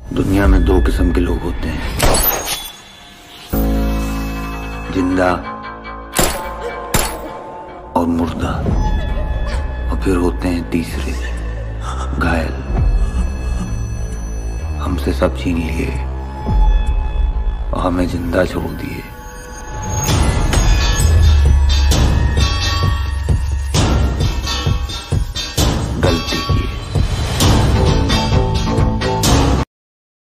दुनिया में दो किस्म के लोग होते हैं, जिंदा और मुर्दा, और फिर होते हैं तीसरे, घायल। हमसे सब छीन लिए और हमें जिंदा छोड़ दिए।